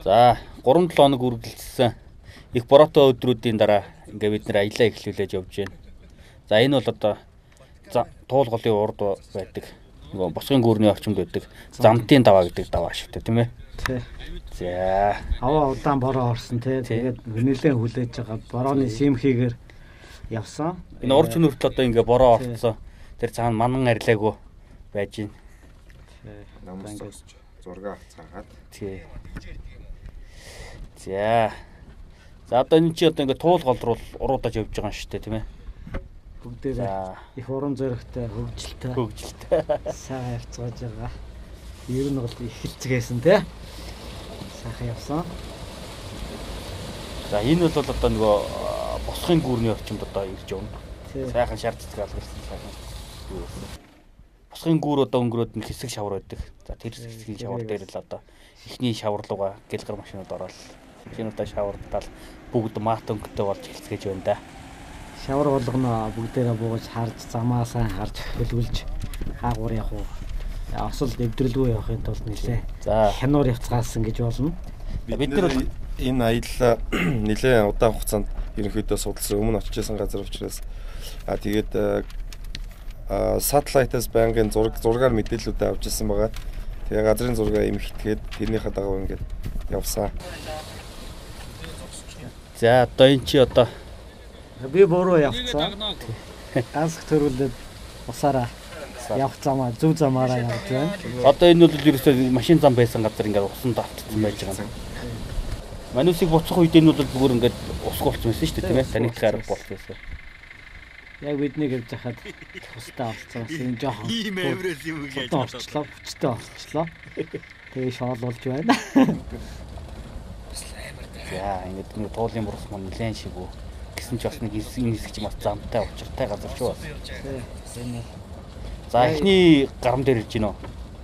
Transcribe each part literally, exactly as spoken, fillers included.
За гурван долоо хоног үргэлжилсэн их бороотой өдрүүдийн дараа ингээ бид нэр аялаа эхлүүлж явж байна. За энэ бол одоо туул голын урд байдаг. Нөгөө босгын гүүрний орчимд байдаг. Замтын даваа гэдэг даваа шиг тийм ээ. Тий. За аваа удаан бороо орсон тий. Тэгээд нэлээд хүлээж байгаа. Борооны симхийгээр явсан. Энэ урд нүртэл одоо ингээ бороо орсон. Тэр цаана манан арилаагүй байж байна. Намс зогсож зураг авцгаагаад. Тий. За. За одоо энэ чи одоо ингээ туул гол руу уруудаж явж байгаа юм шүү дээ тийм ээ. Бүгдээ их уран зоригтой, хөгжилтэй. Хөгжилтэй. Сайн явцгааж байгаа. Ер нь бол их хэлцгээсэн тий. Сайхан явсан. За энэ бол одоо нөгөө босхын гүүрний орчимд одоо ирж явна. Сайхан шар цэцэг алгарсан сайхан. Босхын гүүр одоо өнгөрөөд нь хэсэг шавар байдаг. За тэр хэсгийн шавар дээр л одоо эхний шавар руугаа гэлгар машинууд ороод машинуудаа шавардтал бүгд маат өнгөтэй болж хэлцгээж байна да. Шавар болгоно бүгдээрээ бууж харж замаа сайн харж хөлгөлж хаагуур явах уу. Осол дэвдрэлгүй явахын тулд нэлээ. За хянуур явцгаасан гэж болно. Бид нар энэ аяллаа нэлээ удаан хугацаанд ерөнхийдөө судалсан өмнө очижсэн газар учраас а тэгээд сателлайтаас байнгын зураг зургаар мэдээлэлүүд авч ирсэн байгаа. Тэгээ газрын зургаа эмхэтгээд тэрнийхээ дагуу ингээд явсан. За одоо энэ чи одоо би бороо явцсан. Ганц төрүүлээд усаараа явах замаа зөв замаараа явж байна. Одоо энэ бол ерөөсөө машин зам байсан газар ингээд усанд автсан байж байгаа юм. Манусыг буцах үед энэ бол бүр ингээд усгуулсан байсан шүү дээ тийм ээ. Танигдах арга болсон. Яг бидний гэж хахад тустай олцсон бас энэ жоохон ийм амирал юм гэж орчлоо, хүчтэй орчлоо. Тэгээ шоолуулж байна. За ингэж нэг туулын бурус мөн нэлээд шиг үү. Гэсэн ч бас нэг хэсэг юм бас замтай учиртай газар шүү бас. За эхний гарам дээр ирж гинөө.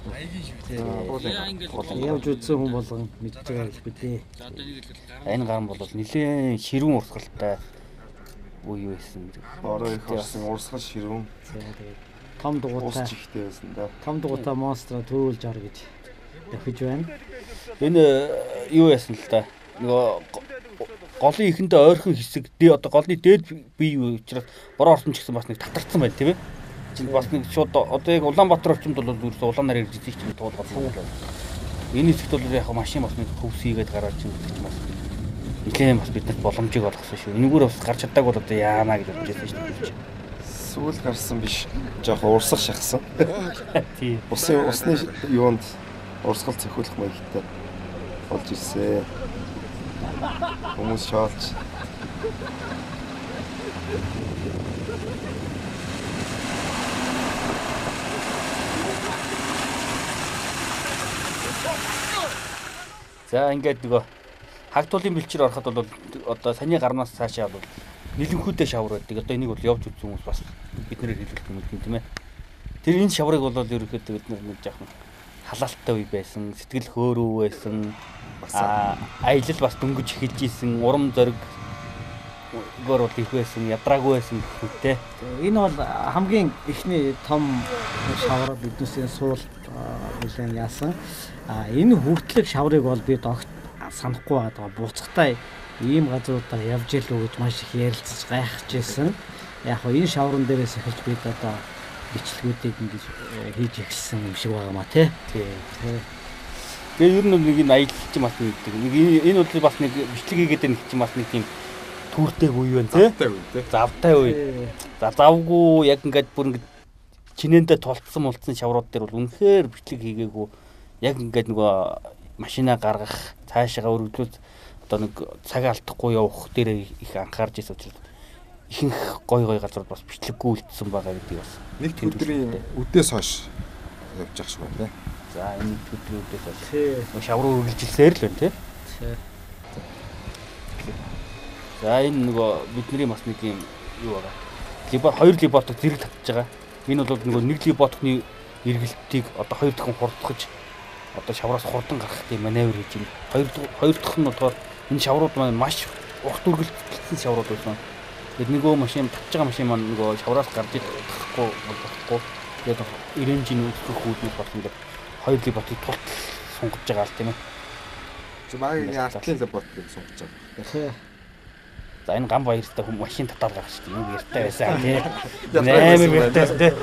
Явж үзсэн хүн болгон мэдж байгаа л бидээ. Энэ гарам бол нэлээд ширүүн урсгалтай үе байсан. Бороо их орсон урсгал ширүүн. Том дугуйтай чихтэй байсан да. Том дугуйтай монстра төрүүлж ар гэж давхиж байна. Энэ юу яасан л да. Нөгөө голын ихэндээ ойрхон хэсэг дээ одоо голны дээд бие учраас бороо орсон ч гэсэн бас нэг татарцсан байна тийм ээ. Чинь бас нэг шууд одоо яг Улаанбаатар орчимд бол ерөөсөө улаанаар ирж идэх чинь туулгасан юм байна. Энэ хэсэгт бол яг машин бас нэг хөвсийгээд гараад чинь гэж бас нэлээд бас биднэрт боломжийг олгосон шүү. Энэгээр бас гарч чаддаг бол одоо яана гэж бодож байсан шүү дээ. Сүүл гарсан биш жоохон урсах шахсан. Тийм. Усын усны юунд урсгал цохиулах маягтай болж ирсэн. Хүмүүс шаалж. За ингээд нөгөө хагтуулын бэлчээр ороход бол одоо саний гарнаас цаашаа бол нэлэнхүүдээ шавар байдаг. Одоо энийг бол явж үзсэн хүмүүс бас биднээр хэлүүлэх юм тийм ээ. Тэр энэ шаврыг бол ерөөхдөө бид нэг жоохон халаалттай үе байсан, сэтгэл хөөрөв байсан. Аа аялал бас дөнгөж эхэлж исэн, урам зориг гөр бол их байсан, ядраагүй байсан гэхдээ энэ бол хамгийн ихний том шавар биднээсээ суул нэлээд яасан. А энэ хүртлэг шаврыг бол бид огт санахгүй байгаа. Буцахтай ийм газруудаар явж ийлүү гэж маш их ярилцаж гайхаж байсан. Яг хоо энэ шаврын дээрээс эхэлж бид одоо бичлэгүүдийг ингэж хийж эхэлсэн юм шиг байгаа маа тий. Тэгээ ер нь нэг энэ аялал чинь бас нэг нэг энэ бол бас нэг бичлэг хийгээд нэг чинь бас нэг тийм түүртэйг үе байна тий. Завтай үе. За завгүй яг ингээд бүр ингээд чинээндээ тулцсан мулцсан шаврууд дээр бол үнэхээр бичлэг хийгээгүй. Яг ингээд нөгөө машина гаргах, цаашаа өргөдлөж одоо нэг цаг алдахгүй явах дээр их анхаарч ирсэн учраас ихэнх гой гой газар бас бичлэггүй үлдсэн байгаа гэдэг бас. Нэг өдрийн үдээс хойш явж ах шиг байна тий. За энэ өдрийн үдээс хойш. Тий. Шавар үргэлжилсээр л байна тий. Тий. За энэ нөгөө бидний бас нэг юм юу байгаа. Либо хоёр либотог зэрэг татж байгаа. Энэ бол нөгөө нэг либотохны эргэлтийг одоо хоёр дахин хурдгаж одоо шавраас хурдан гаргах тийм маневр хийж байна. Хоёр хоёр дахь нь болохоор энэ шаврууд маань маш урт үргэлжилсэн шаврууд байсан. Тэгээд нөгөө машин татж байгаа машин маань нөгөө шавраас гарч идэхгүй болохгүй. Тэгээд ирэнжийн үүсгэх үүднээс болсон дээр хоёр либотыг тулт сунгаж байгаа л тийм ээ. Чи багийн артлын лабораторид сунгаж байгаа. Тий. За энэ гам баяртай хүм машин татаад гарах шүү дээ. Юм яртай байсан тий. Наймаг яртай тий.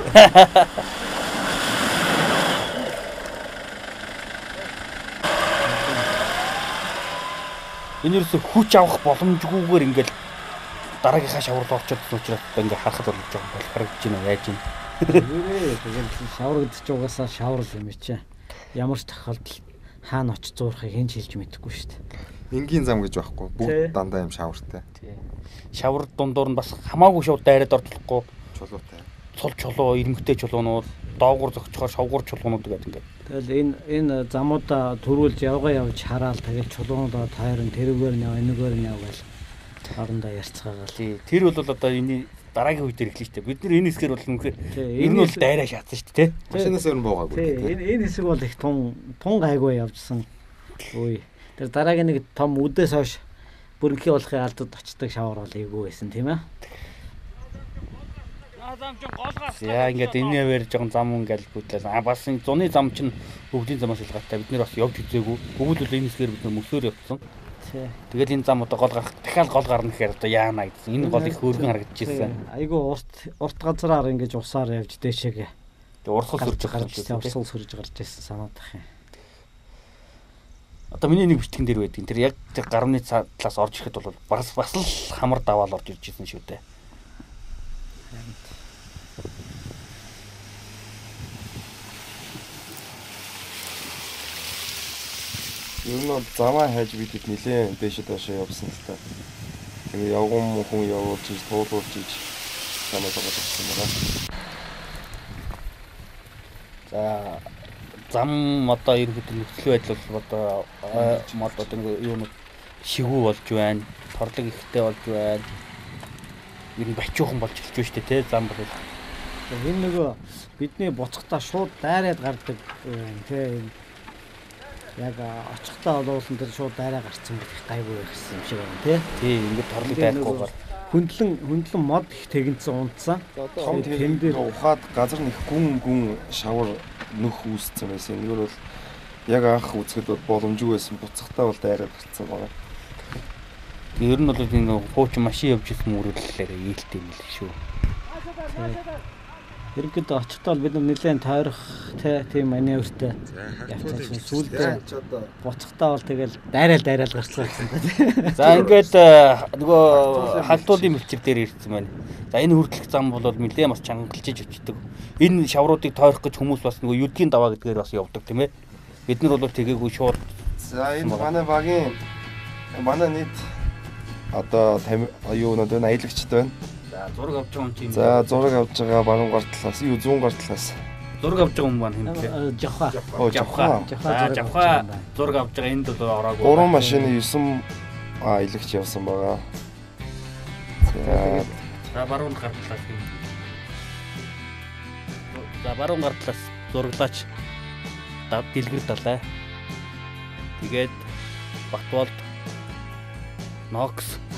Энэ ерөөсө хүч авах боломжгүйгээр ингээл дараагийнхаа шавар руу орчод учраас ингээ харахад болж байгаа бол харагдаж байна яаж юм. Нэрээ тэгэл шавар гэдэг чинь угаасаа шавар л юм чи. Ямар ч тохиолдолд хаана очиж зуурахыг хэн ч хэлж мэдэхгүй шүү дээ. Энгийн зам гэж байхгүй. Бүгд дандаа юм шавартай. Тий. Шавар дундуур нь бас хамаагүй шууд дайраад ордлохгүй. Чулуутай. Цул чулуу, ирмэгтэй чулуунууд, доогуур зөгчхоор шавгуур чулуунууд гэдэг ингээд. Тэгэл энэ энэ замуудаа төрүүлж явгаа явж хараал тэгэл чулуунуудаа тайрн тэрүүгээр нь яв, энэгээр нь яв гэл хоорондоо ярьцгаагаал. Тий. Тэр бол одоо энэ дараагийн үед ирэхлээ шүү дээ. Бид нар энэ хэсгээр бол үнэхээр энэ нь бол дайраа шатсан шүү дээ, тий. Машинаас өөр буугаагүй. Тий. Энэ энэ хэсэг бол их тун тун гайгүй явжсан. Үй. Тэр дараагийн нэг том үдээс хойш бүрэнхий болохын алдад очдог шавар бол эйгүү байсан тийм ээ. Яа ингээд энэ яваар жоохон зам ингээл бүтлээ. А бас энэ зуны зам чинь өвлийн замаас илгаатай. Бид нэр бас явж үзээгүй. Бүгд л энэ хэсгээр бид нар мөсөөр явсан. Тий. Тэгэл энэ зам одоо гол гарах дахиад гол гарна гэхээр одоо яана гэсэн. Энэ гол их хөргөн харагдаж ирсэн. Айгу урт урт газараар ингэж усаар явж дээшээгээ. Тэг урсгал сүрж гарч ирсэн. Урсгал сүрж гарч ирсэн санаадах юм. Одоо миний нэг бичлэгэн дээр байдаг. Тэр яг тэр гарны талаас орж ирэхэд бол бас бас л хамар даваал орж ирж ирсэн шүү дээ. Ер нь замаа хайж бидэд нилээн дэше дэше явсан л та. Тэгээ явган хүн явуулж иж туулуулж иж замаа зогсож ирсэн байна. За зам одоо ерөнхийдөө нөхцөл байдал бол одоо мод одоо нэг юу нэг шигүү болж байна. Торлог ихтэй болж байна. Ер нь бачуухан болж эхэлж байна шүү дээ, тий зам бол. Энэ нөгөө бидний буцахтаа шууд дайраад гардаг тий яг очихтаа болуулсан тэр шууд дайраа гарцсан байх гайгүй байсан юм шиг байна тий. Тий ингээд торлог дайрахгүйгээр хөндлөн хөндлөн мод их тэгэнцэн унтсан. Том тэн дээр ухаад газар нэг гүн гүн шавар нөх үүссэн байсан. Энийг бол яг анх үзэхэд бол боломжгүй байсан. Буцахтаа бол дайраад гарцсан байна. Ер нь бол энэ хуучин машин явж ирсэн мөрөдлөлөөр ээлтэй юм л шүү. Ерөнхийдөө очихтаа бол бид нар нэлээд тойрох тийм маневртэй явцсан. Сүүлдээ буцахтаа бол тэгэл дайраал дайраал гарцгаа гэсэн. За ингээд нөгөө халтуулын мэлчир дээр ирсэн байна. За энэ хүртэлх зам бол нэлээд бас чангалжиж өчтдөг. Энэ шавруудыг тойрох гэж хүмүүс бас нөгөө юдгийн даваа гэдгээр бас явдаг тийм ээ. Бид нар бол тэгээгүй шууд. За энэ манай багийн манай нийт одоо юу нэг аялагчд байна. За зураг авч байгаа юм чинь. За зураг авж байгаа баруун гар талаас, юу зүүн гар талаас. Зураг авч байгаа хүн маань хэмлээ. Жавха. Оо жавха. За жавха зураг авч байгаа энд бол ороогүй. Гурван машины девять аялагч явсан байгаа. За За баруун гар талаас юм. За баруун гар талаас зураглаач. Дав дэлгэр далай. Тэгээд Батболд Нокс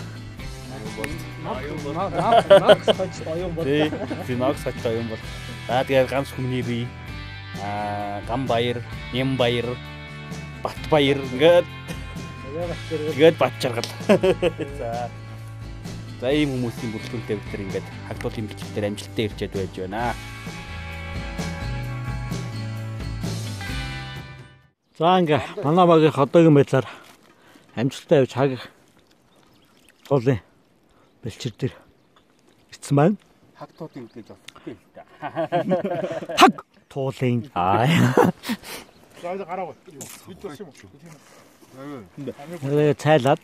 Нокс хоч оюун бол. Тий, Нокс хоч оюун бол. За тэгээд ганц хүмүүний бие аа гам баяр, нэм баяр, бат баяр ингээд тэгээд бат жаргал. За. За ийм хүмүүсийн бүрэлдэхүүнтэй бид нар ингээд хагдуулын бичгээр амжилттай ирчээд байж байна. За ингээ манай багийн одоогийн байдлаар амжилттай явж хаг туулын бэлчир дээр ирсэн байна. Хаг туулын гэж бодсон л да. Хаг туулын. Аа. За гараагүй. Бид болсон юм уу? Тэгээ цайлаад.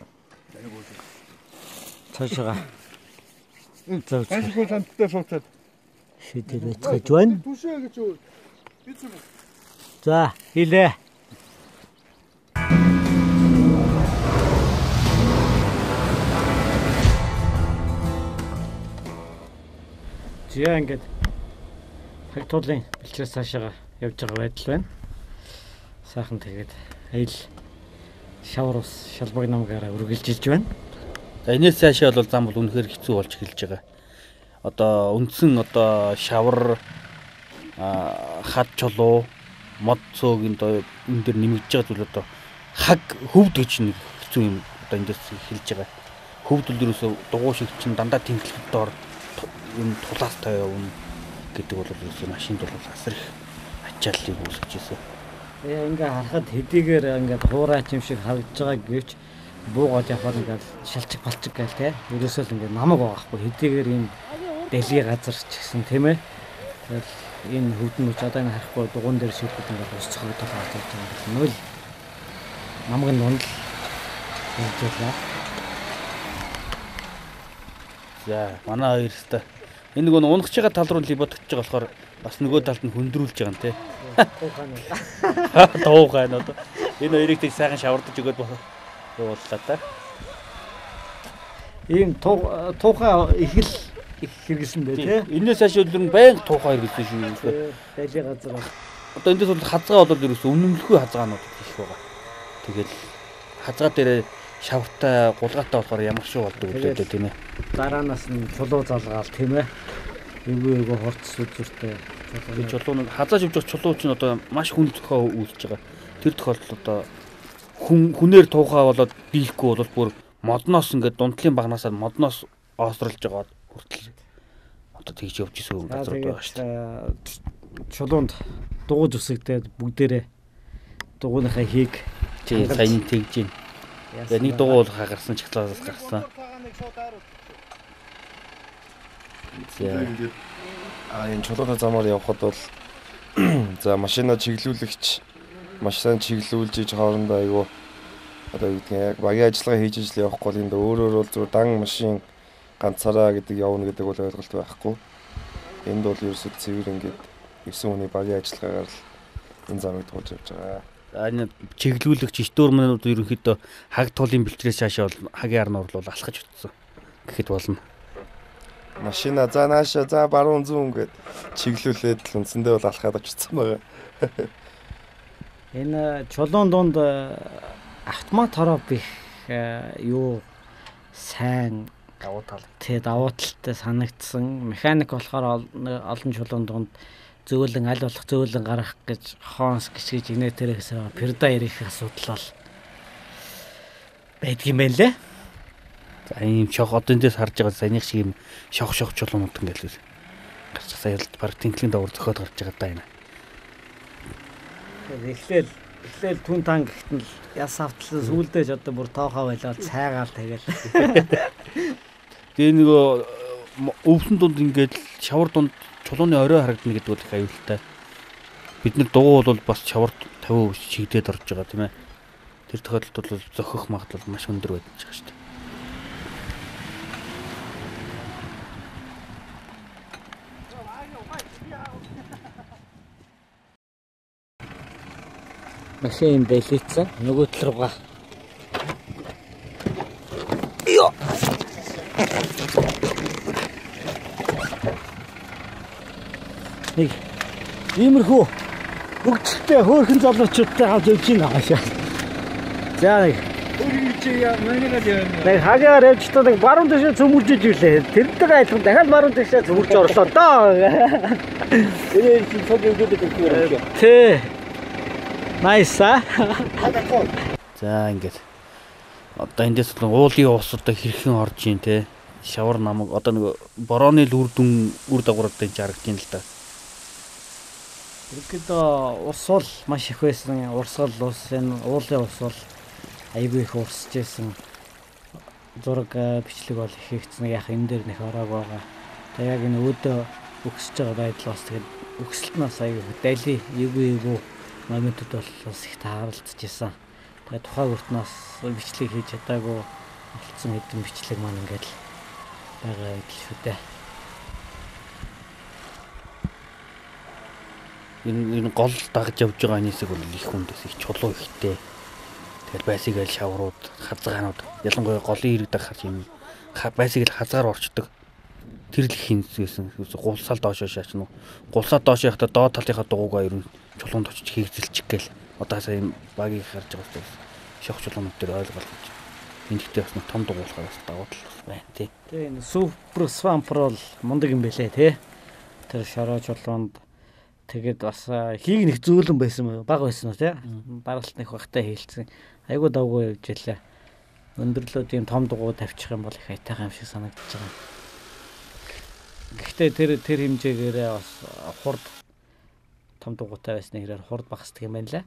Цаашаа. За цаашгүй санттай сууцаад. Шийдэл байж байна. Түшээ гэж үү? Бид юм. За хийлээ. Зя ингээд хагтуулын бэлчрээс цаашаа явж байгаа байдал байна. Сайхан тэгээд айл шавар ус шалбаг намгаараа үргэлжилж байна. За энэс цаашаа бол зам бол үнэхээр хэцүү болж эхэлж байгаа. Одоо үндсэн одоо шавар хад чулуу мод цөөгийн энэ дэр нэмэгдэж байгаа зүйл одоо хаг хөвд гэж нэг хэцүү юм одоо эндээс хэлж байгаа. Хөвд бол ерөөсөө дугуй шиг чинь дандаа тэнхлэхэд доор юм тулаастай явна гэдэг бол ерөөсөө машинд бол асар их ачааллыг үүсгэж ирсэн. Тэгээ ингээ харахад хэдийгээр ингээ хуурайч юм шиг харагдж байгаа гэвч буугаад явхад ингээ шалчиг балчиг гээл те. Ерөөсөө л ингээ намаг байгаахгүй хэдийгээр юм дэлий газар ч гэсэн тийм ээ. Тэгэл энэ хөвдмөж одоо энэ харахгүй дугуун дээр шилбэд ингээ ус цохогдож байгаа гэж байна. Нөл намаг нь ундал хэлжээ. За манай хоёр өстө энэ нөгөө унагч байгаа тал руу либодчихж байгаа болохоор бас нөгөө талд нь хөндрүүлж байгаа юм те. Тоогоо нөө. Энэ хоёрыг тэг сайхан шавардаж өгөөд бууллаа та. Ийм туухай их л их хэрэгсэн дээ тий. Энээс хойш өөр нь байнга туухай хэрэгсэн шүү. Дайли газар. Одоо эндээс бол хазгаа бол ерөөсөө үнэмлэхгүй хазгаанууд их байгаа. Тэгэл хазгаа дээр шавартай гулгаатай болохоор ямар шүү болдог үлээ тийм ээ. Дараанаас нь чулуу залгаал тийм ээ. Эвгүй эвгүй хорц үзүүртэй. Чулуу нь хазаа шивж чулуу чинь одоо маш хүн зохио үүсэж байгаа. Тэр тохиолдолд одоо хүн хүнээр туухай болоод биехгүй бол бүр модноос ингээд дундлын багнасаа модноос оосролж байгаа хүртэл одоо тэгж явж исэн газар байгаа шүү дээ. Чулуунд дугуйж үсэгдээд бүгдээрээ дугуйныхаа хийг сайн тэгж гин. Тэгээ нэг дугуй бол хагарсан чагтлаас гарсан. Тэгээд а энэ чулууны замаар явхад бол за машина чиглүүлэгч маш сайн чиглүүлж иж хоорондоо айгүй одоо юу гэдэг яг багийн ажиллагаа хийж ижил явахгүй бол энд өөрөөр бол зөв дан машин ганцаараа гэдэг явна гэдэг бол ойлголт байхгүй. Энд бол ерөөсөд цэвэр ингээд ирсэн хүний багийн ажиллагаагаар л энэ замыг туулж явж байгаа. За энэ чиглүүлэгч ичдүүр мөнүүд ерөнхийдөө хаг тулын бэлтрээс цаашаа бол хагийн арнаар бол алхаж утсан гэхэд болно. Машина за нааша за баруун зүүн гэд чиглүүлээд л үндсэндээ бол алхаад очсон байгаа. Энэ чулуун донд автомат хороо бих юу сайн давуу тал тий давуу талтай санагдсан. Механик болохоор олон чулуун донд зөөлөн аль болох зөөлөн гарах гэж хоонс гисгэж инээтерээс перда ирэх асуудал бол байдгийм байна лээ. За ийм шох одоо эндээс харж байгаа санийх шиг юм шох шох чулуунууд ингээл гарч сая л баг тэнхлийн давар зөхиод гарч байгаа даа энэ. Эхлээл эхлээл түн тан гэхтэн л яс авталсан сүулдэж одоо бүр тоохоо байлаа цайгаал тэгэл. Тэгээ нөгөө өвсөн дунд ингээд шавар дунд чулууны орой харагдана гэдэг бол их аюултай. Бид нар дугуй бол бас шавар тавиу чигдээд орж байгаа тийм ээ. Тэр тохиолдолд бол зөхөх магадлал маш өндөр байж байгаа шүү дээ. Машин дэлгэцсэн нөгөө тал руугаа. Йоо. Нэг иймэрхүү хөгжөлтэй хөөрхөн залуучуудтай хавж явж байна хаашаа. За нэг өөрийн яа манайгаа явна. Нэг хагаар явж та нэг баруун дэшээ цөмөлж ирлээ. Тэрнтэйгээ адилхан дахиад баруун дэшээ цөмөлж орлоо доо. Тэр чинь цог өгдөг гэх юм. Тэ. Nice аа. За ингээд одоо эндээс бол уулын ус одоо хэрхэн орж ийн те шавар намаг одоо нэг борооны л үр дүн үр дагавруудтай харагдаж байна л да. Ерөнхийдөө ус бол маш их байсан. Урсгал ус энэ уулын ус бол аягүй их урсж байсан. Зураг бичлэг бол их хийгдсэн. Яг энэ дээр нэх ороог байгаа. Тэгээ яг энэ өөдөө өгсөж байгаа байдал бас тэгээд өгсөлтнөөс аягүй дайли эвгүй эвгүй моментууд бол бас их тааралцж исэн. Тэгээ тухайн хүртнээс бичлэг хийж чадаагүй болцсон хэдэн бичлэг маань ингээд байгаа юм шүү дээ. Энэ энэ гол дагж явж байгаа нисэг бол их хүндэс их чулуу ихтэй. Тэгэл байсыг аль шаврууд, хазгаанууд ялангуяа голын хэрэг дагах юм байсыг л хазгаар орчдөг. Тэр л их хинцсэн. Гулсаал доошоо шаачна уу. Гулсаа доош явахдаа доод талынхаа дугуйгаа ер нь чулуунд очиж хийгзэлчих гээл. Одоо сая багийг харж байгаа учраас шох чулуунууд дээр ойлгол гэж. Энд ихтэй бас том дугуйлахаар бас давуу тал бас байна тий. Тэгээ энэ супер свампер бол мундаг юм байлээ тий. Тэр шороо чулуунд тэгээд бас хийг нэг зөөлөн байсан баг байсан уу тий. Дараалт нэг багтай хийлцсэн. Айгуу давгүй явж ялаа. Өндөрлөө тийм том дугуй тавьчих юм бол их айтайхан юм шиг санагдаж байгаа. Гэхдээ тэр тэр хэмжээгээрээ бас хурд том дугуйтай байсны хэрээр хурд багасдаг юм байна лээ.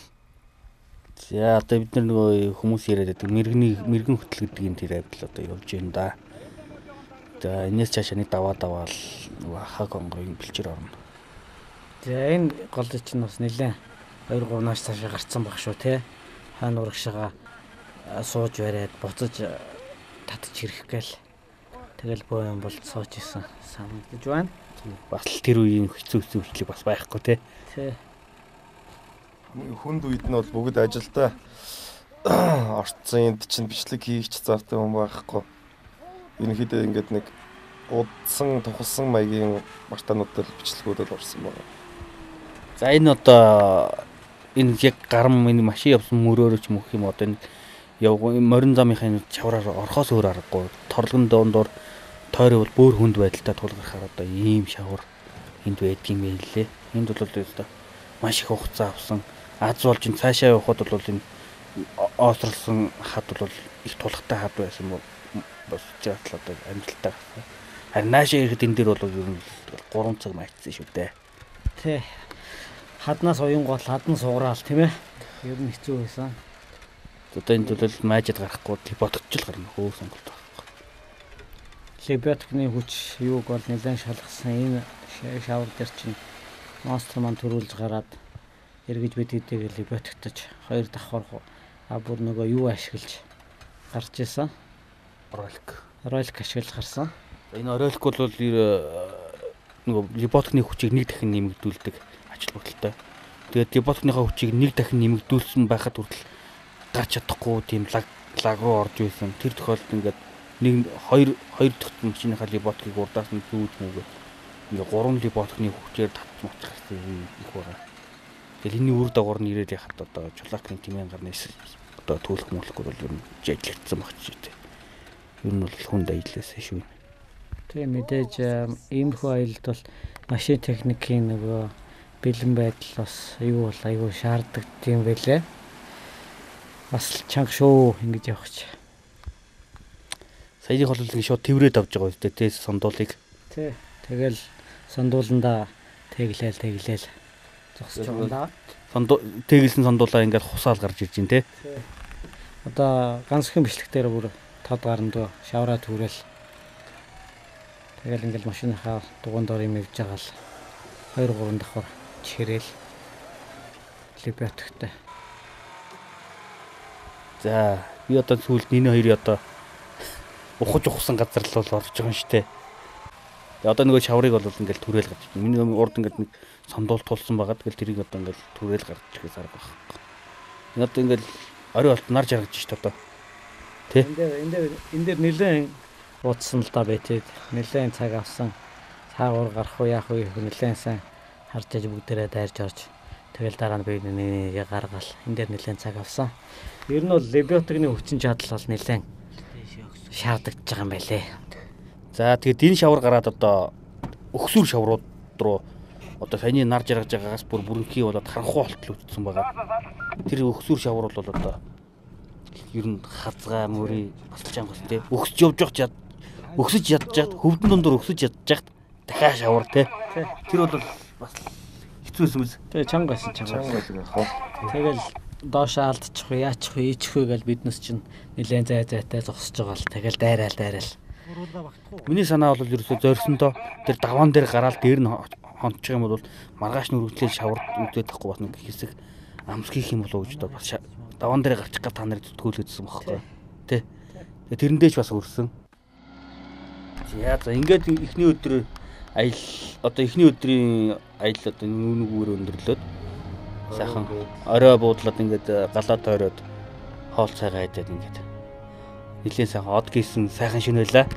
За одоо бид нар нөгөө хүмүүс яриад байдаг мэрэгний мэрэгэн хөтөл гэдэг юм тэр байдал одоо явж байна да. За энэс цаашаа нэг даваа даваал нөгөө хаг онгорын бэлчээр орно. За энэ гол чинь бас нэлээ хоёр гурав нааш цаашаа гарцсан баг шүү те. Хаан урагшаага сууж бариад буцаж татж ирэх гээл. Тэгэл боо юм бол сууж исэн санагдаж байна. Бас л тэр үеийн хэцүү хэцүү хөдлөг бас байхгүй те. Тий. Хүнд үед нь бол бүгд ажилдаа орцсон энд чинь бичлэг хийх ч завтай хүн байхгүй. Ерөнхийдөө ингээд нэг удсан тухсан маягийн мартаануудад бичлэгүүд л орсон байна. За энэ одоо энэ яг гарам энэ машин явсан мөрөөрөө ч мөх юм одоо энэ яв морин замынхаа чавраар орхоос өөр аргагүй торлогон доондор тойроо бол бүр хүнд байдалтай тулгархаар одоо ийм шавар энд байдгийн байлээ. Энд бол одоо маш их хугацаа авсан. Аз болж энэ цаашаа явхад бол энэ оосрлсон хад бол их тулхтай хад байсан бол бас жаатлаа одоо амжилттай. Харин наашаа ирэхэд энэ дээр бол ер нь гурван цаг маягдсан шүү дээ. Тий. Хаднаас уян гол хадн суугаал тийм ээ. Ер нь хэцүү байсан. Одоо энэ зүйл маажид гарахгүй либотгч л гарна хөө сонголт байхгүй. Либоткны хүч юуг бол нэлээд шалгасан. Энэ шавар дээр чинь монстр маань төрүүлж гараад эргэж бид хэдийг либотгтож хоёр давхар а бүр нөгөө юу ашиглаж гарч исэн. Оролик. Оролик ашиглаж гарсан. Энэ оролик бол нөгөө либоткны хүчийг нэг дахин нэмэгдүүлдэг ажил бодолтой. Тэгээд либоткныхаа хүчийг нэг дахин нэмэгдүүлсэн байхад хүртэл гарч чадахгүй тийм лаг лаг руу орж байсан. Тэр тохиолдолд ингээд нэг хоёр хоёр дахь машиныхаа либоткийг урдаас нь зүүж мүгээд ингээ гурван либоткны хүчээр татж моцох гэсэн их байгаа. Тэгэл энэ үр дагавар нь ирээд яхад одоо чулаакны тэмээн гарны одоо төлөх мөлөхгүй бол ер нь ажиллагдсан багч шүү дээ. Ер нь бол хүнд аяллаасаа шүү. Тэгээ мэдээж иймэрхүү аялалд бол машин техникийн нөгөө бэлэн байдал бас аюу бол аюу шаарддаг юм байлээ. Бас чанга шүү ингэж явах ч. Саяны хол ингэ шууд тэврээд авч байгаа үстэй тий сондуулыг. Тий. Тэгэл сондууландаа тэглээл тэглээл зогсож байгаа. Сондуу тэглсэн сондуулаа ингээд хусаал гарч ирж байна тий. Одоо ганц ихэн бичлэгтэр бүр тод гарандөө шавраа түрэл. Тэгэл ингээд машиныхаа дугуун дор юм явж байгаа л хоёр гурван давхар чирээл либотгтай. За би одоо сүүлд энэ хоёрын одоо ухаж ухсан газар л бол орж байгаа юм шүү дээ. Тэгээ одоо нөгөө шаврыг бол ингээл түрээл гарч байна. Миний урд ингээд нэг сондуул тулсан байгаа. Тэгэл тэрийг одоо ингээл түрээл гарч ирэхээс арга байна. Энэ одоо ингээл орой болт нар жаргаж шүү дээ одоо. Тэ? Энд дээр энэ дээр энэ дээр нэлээд уудсан л да байтээд нэлээд цаг авсан. Цаагаар гарах уу яах вэ нэлээд сайн харж аж бүгдээрээ дайрж орж тэгэл дараа нь би нэг гаргаал. Энэ дээр нэлээд цаг авсан. Ер нь бол либоткны хүчин чадал бол нэлээд шаардагдж байгаа юм байлээ. За тэгээд энэ шавар гараад одоо өгсүр шаврууд руу одоо саяны нар жаргаж байгаагаас бүр бүрэнхий болоод харанхуй болтол үүдсэн байгаа. Тэр өгсүр шавар бол одоо ер нь хазгаа мөрий басалж ангас тий. Өгсөж явж байгаа чад өгсөж ядчаад хөвдөн дундуур өгсөж ядчаад дахиад шавар тий. Тэр бол бас хэцүү юм. Тэгээ чанга байсан чанга. Тэгэл доош алдчих уу яачих уу ийчих үү гэж биднес чинь нэлээд зай зайтай зогсож байгаа л тэгэл дайраал дайраал. Миний санаа бол ерөөсөө зорьсондоо тэр даваан дээр гараад дээр нь хончих юм бол маргааш нь үргэлжлэл шавар үүдэх тахгүй бас нэг хэсэг амс хийх юм болоо гэж бас даваан дээр гарчих гал та нарыг зүтгүүлээдсэн байхгүй тий. Тэгээ тэрэндээ ч бас өрсөн. За за ингээд эхний өдөр аялал одоо эхний өдрийн аялал одоо нүгүүр өндөрлөөд сайхан орой буудлаад ингээд галаа тойроод хоол цайгаа идээд ингээд нэлээд сайхан од гисэн сайхан шинэ байлаа.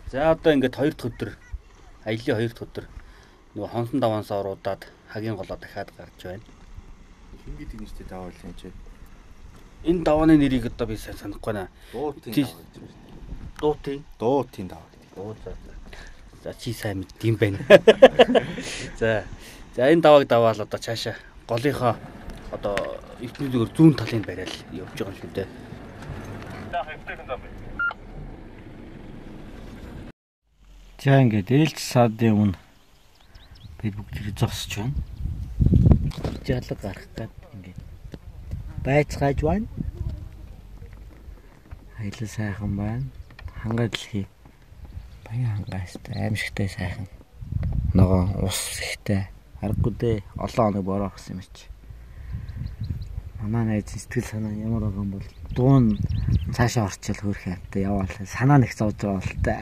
За одоо ингээд хоёр дахь өдөр аяллаа хоёр дахь өдөр нөгөө хонсон даваанаас оруудаад хагийн голоо дахиад гарч байна. Хин гэдэг нэртэй даваа л юм чи. Энэ давааны нэрийг одоо би сайн санахгүй байна. Дуутын даваа гэж байна. Дуутын Дуутын даваа гэдэг. Оо за за. За чи сайн мэддэм байна. За. За энэ давааг даваал одоо цаашаа голынхоо одоо ихний зүгээр зүүн талын барайл явж байгаа юм шүү дээ. За ингээд ээлж саадын өмнө бид бүгд зогсож байна. Жалга гарах гээд ингээд байцгааж байна. Аялал сайхан байна. Хангаа дэлхий баян хангаастай аимшигтай сайхан. Нөгөө ус ихтэй харахгүй дээ. Олон хоног бороо гсэн юм чи. Манай найз сэтгэл санаа ямар байгаа юм бол дуун цаашаа орчил хөрх юмтай яваал санаа нэг зовж байгаа л та.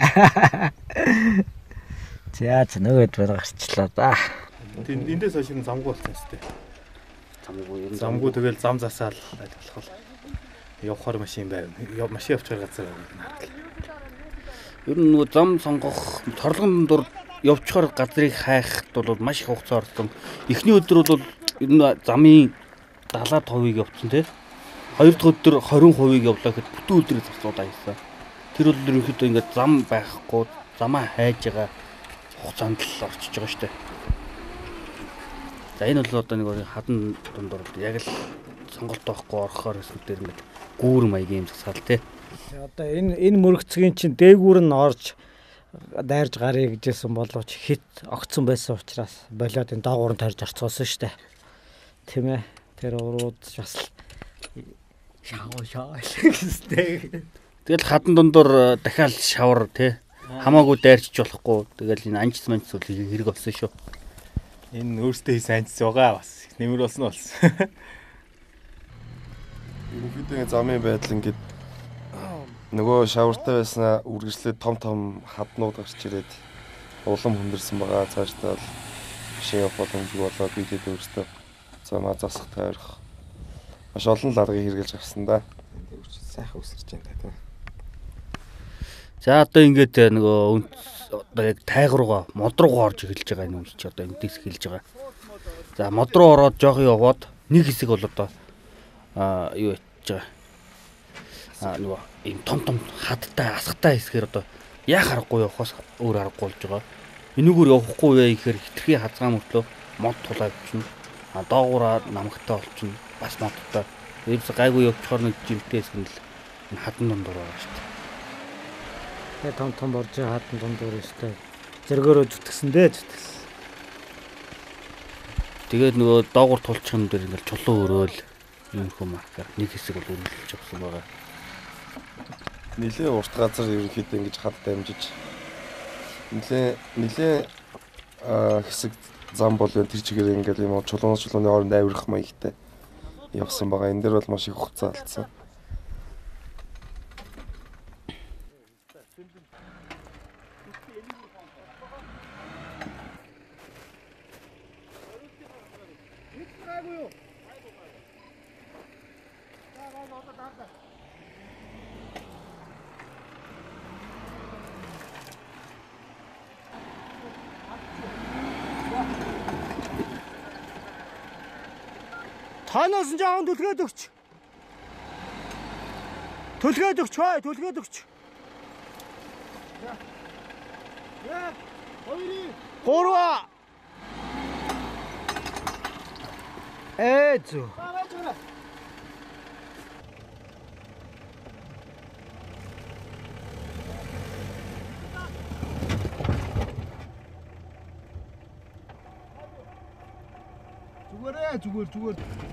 За ч нөгөөд баргарчлаа да. Эндээс хойш нь замгүй болсон юм тест. Замгүй юм. Замгүй тэгэл зам засаал болох бол явахаар машин байв. Машин явчихар газар байна. Ер нь нөгөө зам сонгох торлогон дур явчихар газрыг хайхд бол маш их хугацаа орсон. Эхний өдөр бол ер нь замын дагаад хувийг явуулсан тий. Хоёр дахь өдөр двадцать хувийг явуулаа гэхэд бүтэн өдрийг зарцуулаад ажилласан. Тэр бол ерөнхийдөө ингээд зам байхгүй замаа хайж байгаа хугацаанд л орчиж байгаа шүү дээ. За энэ бол одоо нэг хадан дундор яг л сонголт байхгүй орохоор эсвэл дээр ингээд гүүр маягийн юм засаал тий. Одоо энэ энэ мөрөгцгийн чинь дээгүүр нь орж дайрж гарыг гэжсэн боловч хит огцсон байсан учраас болоод энэ доогуур нь тарж орцгоосон шүү дээ. Тийм ээ. Тэр урууд бас шавар шавар гэстэй. Тэгэл хадан дундор дахиад шавар тий. Хамаагүй дайрчж болохгүй. Тэгэл энэ анжис манжис бол хэрэг болсон шүү. Энэ өөртөө хийсэн анжис байгаа бас нэмэр болсон болсон. Ерөнхийдөө замын байдал ингээд нөгөө шавартай байснаа үргэлжлээд том том хаднууд гарч ирээд улам хүндэрсэн байгаа. Цаашдаа бол машин явах боломжгүй болоод бид хэд өөртөө замаа засах тойрох маш олон ларгыг хэрэгжилж авсан да. Сайхан өсөж байна тийм. За одоо ингээд нөгөө одоо яг тайг руугаа мод руугаа орж эхэлж байгаа юм чи одоо эндээс эхэлж байгаа. За мод руу ороод жоох яваад нэг хэсэг бол одоо аа юу хийж байгаа. Аа нөгөө ийм том том хадтай асгатай хэсгээр одоо яа харахгүй явахаас өөр аргагүй болж байгаа. Энүүгээр явахгүй вэ гэхээр хитрхи хазгаа мөртлөө мод тулаад чинь а доогууraa намагтай болчихно бас модтой. Ерөөс гайгүй явчихаар нэг живтээс гэнэ л энэ хадан дундуур байгаа шүү дээ. Тэгээ том том борж хадан дундуур өстэй. Зэргөөрөө зүтгсэн дээ зүтгсэн. Тэгээд нөгөө доогуур тулчих юм дээр ингээл чулуу өрөөл юм хөө маркаар нэг хэсэг бол өргөлж авсан байгаа. Нилээ урт газар ерөнхийдөө ингэж хад дамжиж нилээ нилээ хэсэг зам бол тэр чигээр ингээл юм чулуунаас чулууны хооронд авирах маягтай явсан байгаа. Энэ дээр бол маш их хугацаа алдсан. Танаас нь жаахан түлхээд өгч. Түлхээд өгч бай, түлхээд өгч. 야, 어이리. Гурва. Эцүү. 죽어래, 죽어, 죽어.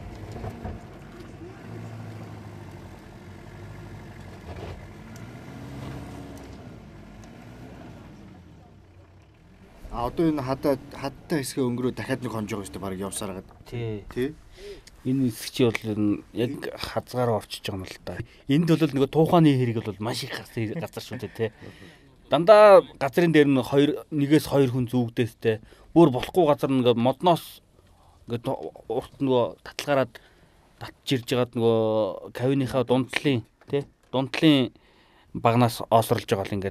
А одоо энэ хадаа хадтай хэсгээ өнгөрөө дахиад нэг хонж байгаа шүү дээ баг явсаар хагаад. Тий. Тий. Энэ хэсэг чи бол яг хазгаар орчиж байгаа юм л да. Энд бол нэг тууханы хэрэг бол маш их гарсан газар шүү дээ тий. Дандаа газрын дээр нь хоёр нэгээс хоёр хүн зүгдээстэй. Бүр болохгүй газар нэг модноос ингээд урт нөгөө таталгаараад татж ирж байгаад нөгөө кавиныхаа дундлын тий дундлын багнаас оосорлж байгаа л ингээл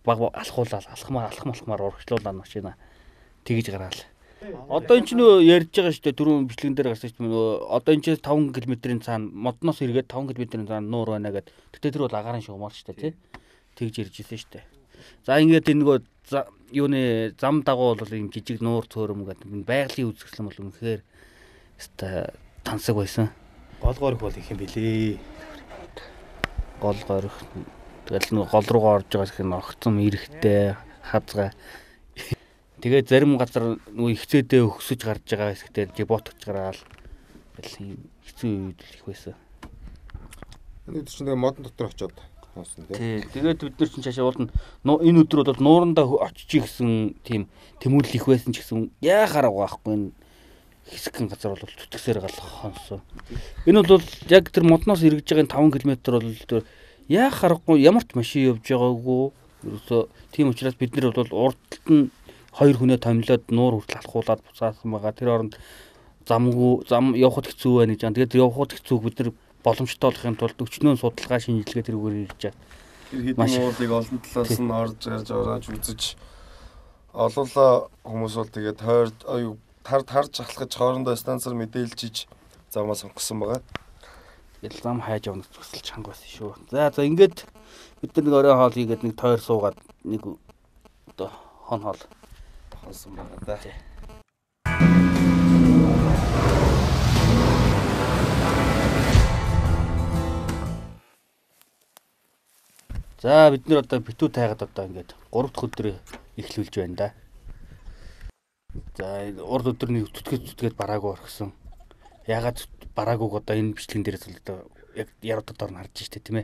баг алхуулаад алхмаар алхмалхмаар урагшлуулаад машина тэгж гараал. Одоо энэ ч нөө ярьж байгаа шүү дээ түрүүн бичлэгэн дээр гарсан шүү дээ нөгөө одоо энэ ч таван километрийн цаана модноос эргээд таван километрийн цаана нуур байна гэдэг. Тэгтээ тэр бол агаарын шугамар шүү дээ тий. Тэгж ярьж ирсэн шүү дээ. За ингээд энэ нөгөө юуны зам дагуу бол юм жижиг нуур цөөрөм гэдэг энэ байгалийн үзэсгэлэн бол үнэхээр өстой тансаг байсан. Гол горих бол их юм билээ. Гол горих тэгэл нөгөө гол руугаа орж байгаа хэрэг огцом эрэхтэй хазгаа. Тэгээ зарим газар нөгөө ихцээдээ өгсөж гарч байгаа хэсэгтээ деботогч гараал тэгэл хэцүү үед их байсан. Энэ өдөр чинь тэгээ модон дотор очиод хоосон тий. Тэгээд бид нар чинь цаашаа уулна энэ өдөр бол нуурандаа очиж гисэн тийм тэмүүлэл их байсан ч гэсэн яахаар байхгүй энэ хэсэгэн газар бол зүтгэсээр гал хонсон. Энэ бол яг тэр модноос эргэж байгаа таван километр бол яахааргүй ямар ч машин явж байгаагүй. Ерөөсөө тийм учраас бид нар бол урдталт нь хоёр хүнээ томилоод нуур хүртэл алхуулаад буцаасан байгаа. Тэр оронд замгүй зам явахд хэцүү байна гэж байна. Тэгээд явахд хэцүү бид нар боломжтой болохын тулд өчнөө судалгаа шинжилгээ тэрүүгээр ирж байгаа. Тэр хэдэн уулыг олон талаас нь орж гарч ороод үзэж олоолаа хүмүүс бол тэгээд тойр тар тарж ахлахж хоорондоо станцаар мэдээлжиж замаа сонгосон байгаа. Тэгэл зам хайж явах зүсэл чанга байсан шүү. За за ингээд бид нар нэг орой хоол хийгээд нэг тойр суугаад нэг одоо хон хоол хонсон байгаа да. За бид нар одоо битүү тайгаад одоо ингээд гурав дахь өдрөө эхлүүлж байна да. За урд өдөр нэг зүтгээд зүтгээд бараагүй орхисон. Ягаад бараагүйг одоо энэ бичлэгэн дээрээс л одоо яг яруудад орно харж штэ тийм ээ.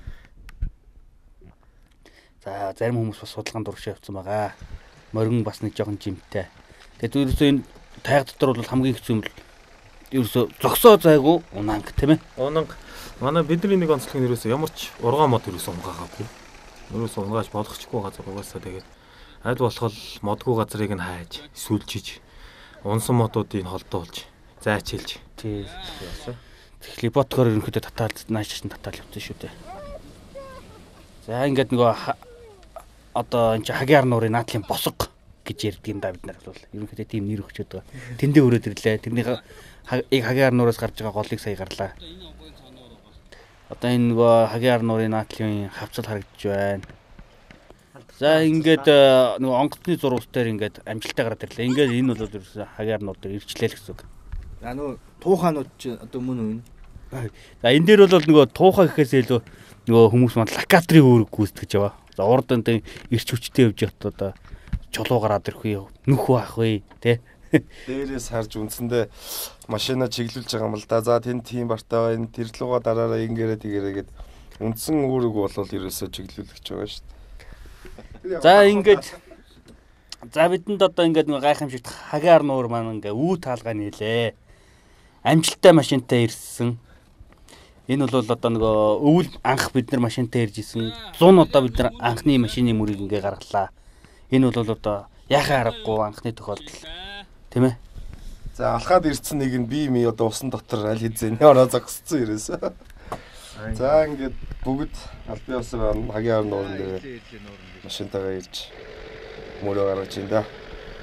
За зарим хүмүүс бас судалгаанд урагшаа явцсан байгаа. Морин бас нэг жоохон жимтэй. Тэгээд ерөөсөө энэ тайга дотор бол хамгийн хэцүү юм л ерөөсөө зогсоо зайгүй унанг тийм ээ. Унанг манай бидний нэг онцлог нь ерөөсөө ямар ч ургаа мод ерөөсөө унгаагаагүй. Ерөөсөө унгааж болохчгүй газар угаасаа тэгээд аль болох модгүй газрыг нь хайж, сүлжиж, унсан модуудыг холдуулж, зайчилж. Тий. Тэгэхээр ботгоор ерөнхийдөө татаал нааш чинь татаал явуулсан шүү дээ. За ингээд нөгөө одоо энэ хагаар нуурын наадлын босго гэж ярьдаг юм да бид нар бол ерөнхийдөө тийм нэр өгчөөд байгаа. Тэндээ өрөөд ирлээ. Тэрний хагаар нуураас гарч байгаа голыг сая гарлаа. Одоо энэ нөгөө хагаар нуурын наадлын хавцал харагдж байна. За ингээд нөгөө онгоцны зургууд дээр ингээд амжилттай гараад ирлээ. Ингээд энэ бол ерөөсөө хагаар нуур дээр ирчлээ л гэсэн үг. За нөгөө туухаанууд ч одоо мөн үү? За энэ дээр бол нөгөө туухаа гэхээс илүү нөгөө хүмүүс маань лакатрын үүрэг гүйцэтгэж яваа. За урд энэ ирч хүчтэй явж явахд одоо чулуу гараад ирэх үе нүх байх үе тий. Дээрээс харж үндсэндээ машина чиглүүлж байгаа юм л да. За тэнд тийм бартаа энэ тэрлүүгээ дараараа ингээрээ тэгэрээгээд үндсэн үүрэг бол ерөөсөө чиглүүлэгч байгаа шүү дээ. За ингээд за бидэнд одоо ингээд нэг гайхамшигт хагаар нуур маань ингээ үү таалгаа нийлээ. Амжилттай машинтай ирсэн. Энэ бол одоо нөгөө өвөл анх бид нар машинтай ирж исэн. зуун удаа бид нар анхны машины мөрийг ингээ гаргалаа. Энэ бол одоо яхаа аргагүй анхны тохиолдол. Тийм ээ. За алхаад ирсэн нэг нь би ми одоо усан дотор аль хэзээ ороо зогсцсон ерөөсөө. За ингээд бүгд аль бие усаар хагийн нуурын дээр машинтайгаа ирж мөрөө гаргаж ин да.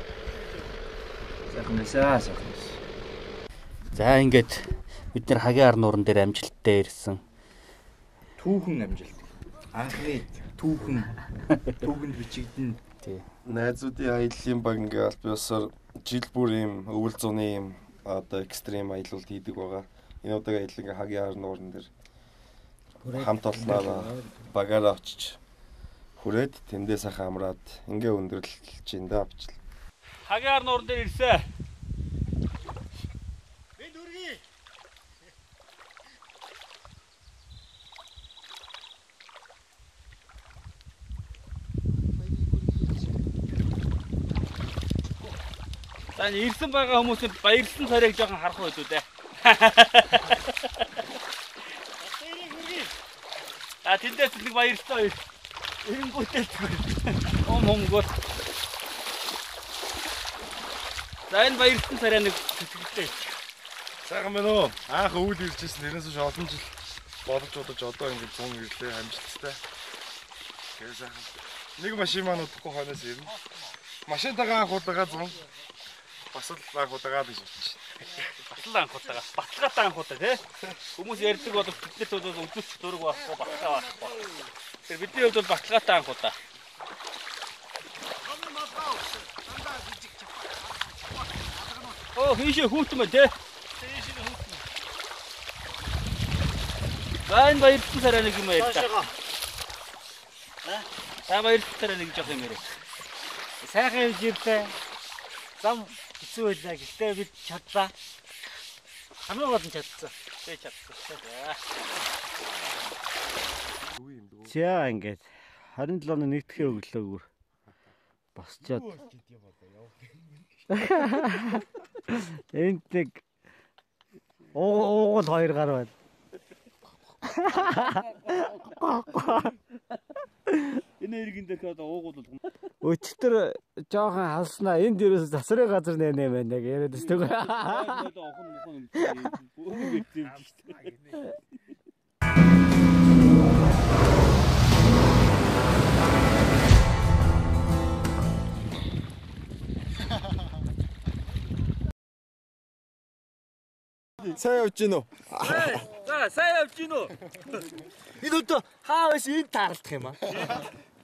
Захнасаа захнас. За ингээд бид нар хагийн нуурын дээр амжилттай ирсэн. Түүхэн амжилт. Анхны түүхэн түүхэнд бичигдэн. Тий. Найзуудын аяллаа баг ингээ аль бие усаар жил бүр юм өвөл зуны юм одоо экстрим аялалд хийдэг байгаа. Энэ удаагийн аялал ингээ хагийн нуурын дээр хамт олноо багаараа очиж хүрээд тэндээ сайхан амраад ингээ өндөрлөж ин да авчил. Хагаар нуурын дээр ирсэн. Энд үргий. За ирсэн байгаа хүмүүсд баярлсан царайг жоохон харах байд үү дээ. А тэндээс нэг баярлалаа. Эрэнгүүтэл ом хомгол. За энэ баярлсан царай нэг сэтгэлтэй. Сайхан байна уу? Анх өвөл иржсэн тэрнээс ч олон жил бодож бодож одоо ингэ зүүн ирлээ амжилттай. Нэг машин маань удахгүй хойноос ирнэ. Машинтайгаа анх удаага зам. Бас л анх удаага гэж бодчих. Бас л анх удаага. Баталгаатай анх удаа тий. Хүмүүс ярьдаг бол биднэрт бол өдөрч зураг байхгүй, баталгаа байхгүй. Тэр бидний хувьд бол баталгаатай анх удаа. Оо хийшээ хүүтэн байна тий. Хийшээ хүүтэн. Байн баярсан сараа нэг юм ярьж та. Та баярсан сараа нэг жоох юм яриа. Сайхан явж ирлээ. Зам хэцүү байлаа. Гэхдээ бид чадлаа. Хамгийн гол нь чадсан. Тэ чадсан. За ингээд двадцать seven оны нэгдэхээ өглөөгөр босчоод. Энд нэг уугуул хоёр гар байна. Энэ иргэн дээр одоо уугуул бол Өчтөр жоохон халснаа. Энд ерөөс засрын газар нэ байна яг яриад өсдөг. охин охин бүгд битсэн шүү дээ. Сайн явж гин үү? За сайн явж гин үү? Энэ өдөө хаа байсан энэ таарлах юм аа.